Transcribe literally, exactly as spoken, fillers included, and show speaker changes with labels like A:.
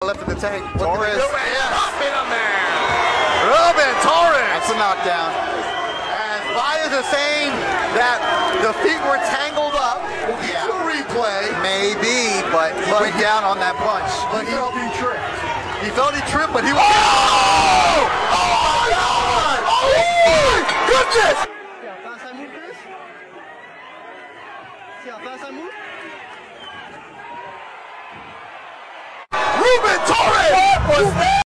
A: left in the tank.
B: Torres.
A: Yes.
B: Up in there. Ruben Torres.
A: That's a knockdown. And Baez is saying that the feet were tangled up.
B: Yeah. To replay.
A: Maybe, but he
B: But
A: went
B: he-
A: down on that punch.
B: But he felt he tripped.
A: He felt he tripped, but he was.
B: Oh! Oh my God! Oh my goodness! Ruben Torres! What was that?